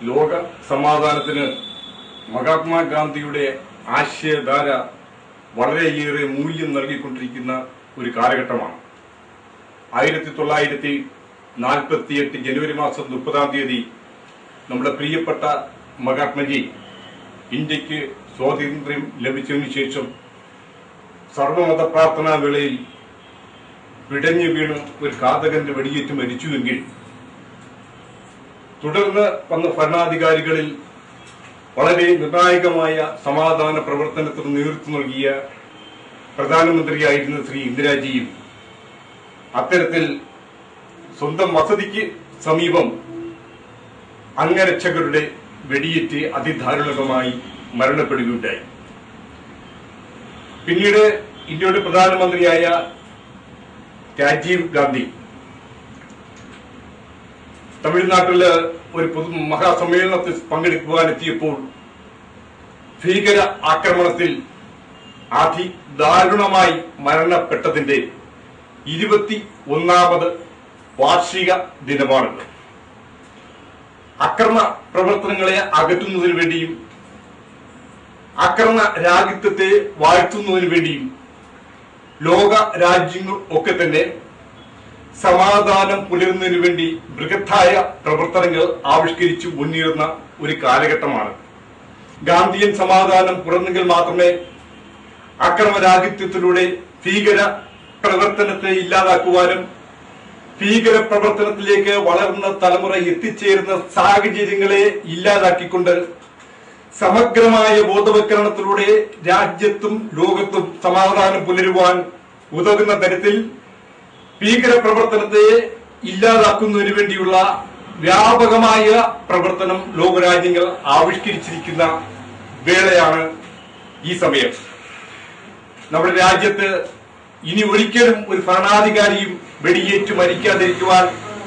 ലോക സമാധാനത്തിന് മഹാത്മാഗാന്ധിയുടെ ആശയധാര വളരെയേറെ മൂല്യം നൽകിക്കൊണ്ടിരിക്കുന്ന ഒരു കാലഘട്ടമാണ്. 1948 ജനുവരി മാസം 30 നമ്മുടെ പ്രിയപ്പെട്ട മഹാത്മജി ഇന്ത്യക്ക് സ്വാതന്ത്ര്യം ലഭിച്ചതിനു ശേഷം സർവമത പ്രാർത്ഥനാ വേളയിൽ പിടഞ്ഞു വീണ് ഒരു ഘാതകന്റെ വെടിയേറ്റ് മരിച്ചുവെങ്കിൽ തുടർന്ന് വന്ന ഭരണാധികാരികളിൽ വളരെ നിർണായകമായ സമാധാന പ്രവർത്തനത്തിന് നേതൃത്വം നൽകിയ പ്രധാനമന്ത്രിയായിരുന്ന ശ്രീ ഇന്ദിരാജിയും അത്തരത്തിൽ സ്വന്തം വസതിക്ക് സമീപം അംഗരക്ഷകരുടെ വെടിയേറ്റ് അതിദാരുണമായി മരണപ്പെടുകയുണ്ടായി. പിന്നീട് ഇന്ത്യയുടെ പ്രധാനമന്ത്രിയായ രാജീവ് ഗാന്ധി തമിഴ്നാട്ടില് ഒരു മഹാസമ്മേളനത്തിൽ പങ്കെടുക്കുവാനെത്തിയപ്പോൾ ഭീകര ആക്രമണത്തിൽ അതിദാരുണമായി മരണപ്പെട്ടതിന്റെ 21ാമത് വാർഷിക ദിനമാണിത്. അക്രമ പ്രവർത്തനങ്ങളെ അകറ്റുന്നതിനു വേണ്ടിയും അക്രമ രാജ്യത്വത്തെ വാഴ്ത്തുന്നതിനു വേണ്ടിയും ലോക രാജ്യങ്ങൾ ഒക്കെ തന്നെ സമാധാനം പുലരുന്നതിനു വേണ്ടി ബൃഹത്തായ പ്രവർത്തനങ്ങൾ ആവിഷ്കരിച്ചു മുന്നേറുന്ന ഒരു കാലഘട്ടമാണ്. ഗാന്ധിയൻ സമാധാനം പുലർന്നെങ്കിൽ മാത്രമേ അക്രമരാഹിത്യത്തിലൂടെ ഭീകര പ്രവർത്തനത്തെ ഇല്ലാതാക്കുവാനും ഭീകര പ്രവർത്തനത്തിലേക്ക് വളർന്ന തലമുറ എത്തിച്ചേരുന്ന സാഹചര്യങ്ങളെ ഇല്ലാതാക്കിക്കൊണ്ട് സമഗ്രമായ ബോധവൽക്കരണത്തിലൂടെ രാജ്യത്തും ലോകത്തും സമാധാനം പുലരുവാൻ ഉതകുന്ന തരത്തിൽ ഭീകര പ്രവർത്തനത്തെ ഇല്ലാതാക്കുന്നതിന് വേണ്ടിയുള്ള വ്യാപകമായ പ്രവർത്തനം ലോകരാജ്യങ്ങൾ ആവിഷ്കരിച്ചിരിക്കുന്ന വേളയാണ് ഈ സമയം. നമ്മുടെ രാജ്യത്ത് ഇനി ഒരിക്കലും ഒരു ഭരണാധികാരിയും വെടിയേറ്റ് മരിക്കാതിരിക്കുവാൻ,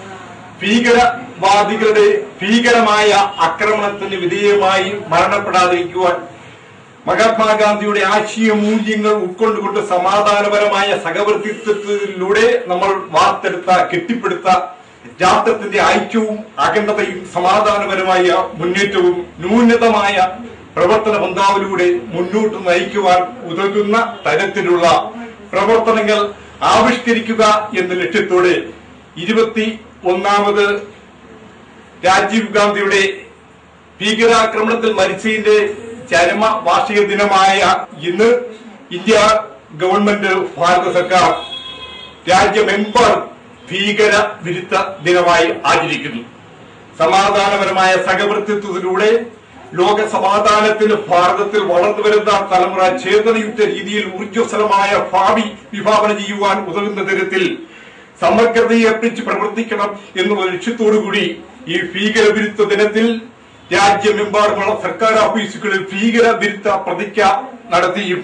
ഭീകരവാദികളുടെ ഭീകരമായ ആക്രമണത്തിന് വിധേയമായി മരണപ്പെടാതിരിക്കുവാൻ മഹാത്മാഗാന്ധിയുടെ ആശയ മൂല്യങ്ങൾ ഉൾക്കൊണ്ടുകൊണ്ട് സമാധാനപരമായ സഹവർത്തിത്വത്തിലൂടെ നമ്മൾ വാർത്തെടുത്ത കെട്ടിപ്പടുത്ത രാഷ്ട്രത്തിന്റെ ഐക്യവും അഖണ്ഡതയും സമാധാനപരമായ മുന്നേറ്റവും ന്യൂനതമായ പ്രവർത്തന പന്ഥാവിലൂടെ മുന്നോട്ട് നയിക്കുവാൻ ഉതകുന്ന തരത്തിലുള്ള പ്രവർത്തനങ്ങൾ ആവിഷ്കരിക്കുക എന്ന ലക്ഷ്യത്തോടെ 21ാമത് രാജീവ് ഗാന്ധിയുടെ ഭീകരാക്രമണത്തിൽ മരിച്ചതിന്റെ ചരമ വാർഷിക ദിനമായ ഇന്ന് ഇന്ത്യ ഗവൺമെന്റ് ഭാരത സർക്കാർ രാജ്യമെമ്പാടും ഭീകര വിരുദ്ധ ദിനമായി ആചരിക്കുന്നു. സമാധാനപരമായ സഹവർത്തിത്വത്തിലൂടെ ലോക സമാധാനത്തിന് ഭാരതത്തിൽ വളർന്നുവരുന്ന തലമുറ ചേതനയുറ്റ രീതിയിൽ ഊർജ്ജസ്വലമായ ഭാവി വിഭാവന ചെയ്യുവാൻ ഉതകുന്ന തരത്തിൽ സമഗ്രതയെ അർപ്പിച്ച് പ്രവർത്തിക്കണം എന്നുള്ള ലക്ഷ്യത്തോടുകൂടി ഈ ഭീകരവിരുദ്ധ ദിനത്തിൽ രാജ്യമെമ്പാടുമുള്ള സർക്കാർ ഓഫീസുകളിൽ ഭീകരവിരുദ്ധ പ്രതിജ്ഞ നടത്തിയും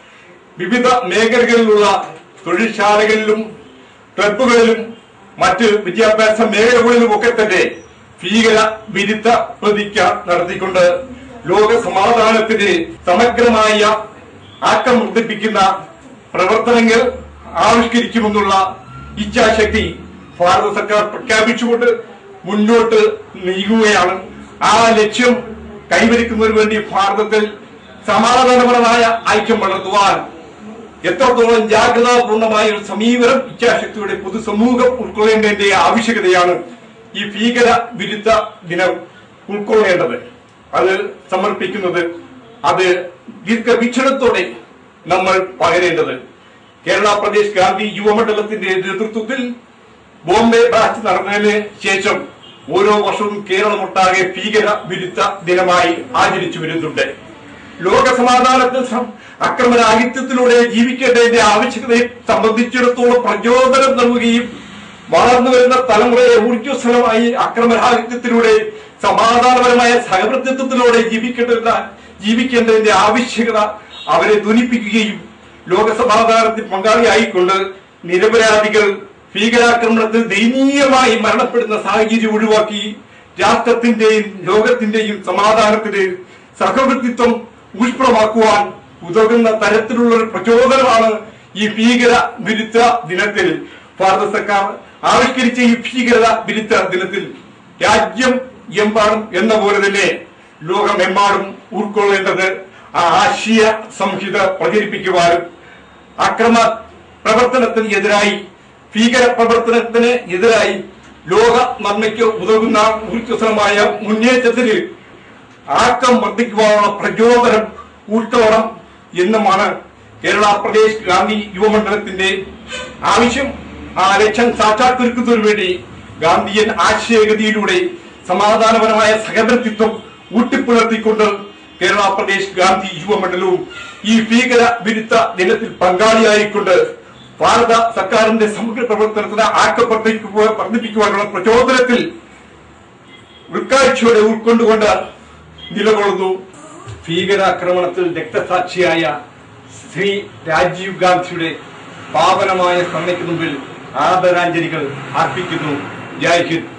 വിവിധ മേഖലകളിലുള്ള തൊഴിൽശാലകളിലും ക്ലബുകളിലും മറ്റ് വിദ്യാഭ്യാസ മേഖലകളിലുമൊക്കെ തന്നെ ഭീകര വിരുദ്ധ പ്രതിജ്ഞ നടത്തിക്കൊണ്ട് ലോക സമാധാനത്തിന് സമഗ്രമായ ആക്കം വർദ്ധിപ്പിക്കുന്ന പ്രവർത്തനങ്ങൾ ആവിഷ്കരിക്കുമെന്നുള്ള ഇച്ഛാശക്തി ഭാരത സർക്കാർ പ്രഖ്യാപിച്ചുകൊണ്ട് മുന്നോട്ട് നീങ്ങുകയാണ്. ആ ലക്ഷ്യം കൈവരിക്കുന്നതിന് വേണ്ടി ഭാരതത്തിൽ സമാധാനപരമായ ഐക്യം വളർത്തുവാൻ എത്രത്തോളം ജാഗ്രതാപൂർണമായ ഒരു സമീപനം ഇച്ഛാശക്തിയുടെ പൊതുസമൂഹം ഉൾക്കൊള്ളേണ്ടതിന്റെ ആവശ്യകതയാണ് ഈ ഭീകര വിരുദ്ധ ദിനം ഉൾക്കൊള്ളേണ്ടത്. അത് സമർപ്പിക്കുന്നത്, അത് ദീർഘവീക്ഷണത്തോടെ നമ്മൾ പകരേണ്ടത്. കേരള പ്രദേശ് ഗാന്ധി യുവമണ്ഡലത്തിന്റെ നേതൃത്വത്തിൽ ബോംബെ ബാച്ച് നടന്നതിന് ശേഷം ഓരോ വർഷവും കേരളമൊട്ടാകെ ഭീകര വിരുദ്ധ ദിനമായി ആചരിച്ചു വരുന്നുണ്ട്. ലോക സമാധാനത്തിൽ അക്രമരാഹിത്യത്തിലൂടെ ജീവിക്കേണ്ടതിന്റെ ആവശ്യകതയെ സംബന്ധിച്ചിടത്തോളം പ്രചോദനം നൽകുകയും വളർന്നു വരുന്ന തലമുറയെ ഊർജ്ജസ്വലമായി അക്രമരാഹിത്യത്തിലൂടെ സമാധാനപരമായ സഹവർത്തിത്വത്തിലൂടെ ജീവിക്കേണ്ടതിന്റെ ആവശ്യകത അവരെ ധ്വനിപ്പിക്കുകയും ലോകസമാധാനത്തിൽ പങ്കാളിയായിക്കൊണ്ട് നിരപരാധികൾ ഭീകരാക്രമണത്തിൽ ദയനീയമായി മരണപ്പെടുന്ന സാഹചര്യം ഒഴിവാക്കി രാഷ്ട്രത്തിന്റെയും ലോകത്തിന്റെയും സമാധാനത്തിന് സഹവർത്തിത്വം ഊഷ്മളമാക്കുവാൻ ഉതകുന്ന തരത്തിലുള്ള ഒരു പ്രചോദനമാണ് ഈ ഭീകര വിരുദ്ധ ദിനത്തിൽ ഭാരത സർക്കാർ ആവിഷ്കരിച്ച ഈ ഭീകരത വിരുദ്ധ ദിനത്തിൽ രാജ്യം എമ്പാടും എന്ന പോലെ തന്നെ ലോകമെമ്പാടും ഉൾക്കൊള്ളേണ്ടത് ആ ആശയ സംഹിത പ്രചരിപ്പിക്കുവാനും അക്രമ പ്രവർത്തനത്തിന് എതിരായി ഭീകര പ്രവർത്തനത്തിന് എതിരായി ലോക നന്മയ്ക്ക് ഉതകുന്ന ഊർജ്ജസ്വലമായ മുന്നേറ്റത്തിന് ആക്കം വർദ്ധിക്കുവാനുള്ള പ്രചോദനം ഉൾക്കൊള്ളണം എന്നുമാണ് കേരള പ്രദേശ് ഗാന്ധി യുവമണ്ഡലത്തിന്റെ ആവശ്യം. ആ ലക്ഷ്യം സാക്ഷാത്കരിക്കുന്നതിനു വേണ്ടി ഗാന്ധിയൻ ആശയഗതിയിലൂടെ സമാധാനപരമായ സഹവർത്തിത്വം ഊട്ടിപ്പുലർത്തിക്കൊണ്ട് കേരള പ്രദേശ് ഗാന്ധി യുവമണ്ഡലവും ഈ ഭീകര വിരുദ്ധ ദിനത്തിൽ പങ്കാളിയായിക്കൊണ്ട് ഭാരത സർക്കാരിന്റെ സമഗ്ര പ്രവർത്തനത്തിന് ആക്കം വർദ്ധിപ്പിക്കുവാനുള്ള പ്രചോദനത്തിൽ ഉൾക്കാഴ്ചയോടെ ഉൾക്കൊണ്ടുകൊണ്ട് നിലകൊള്ളുന്നു. ഭീകരാക്രമണത്തിൽ രക്തസാക്ഷിയായ ശ്രീ രാജീവ് ഗാന്ധിയുടെ പാവനമായ സ്മരണയ്ക്ക് മുമ്പിൽ ആദരാഞ്ജലികൾ അർപ്പിക്കുന്നു. ജയ് ഹിന്ദ്.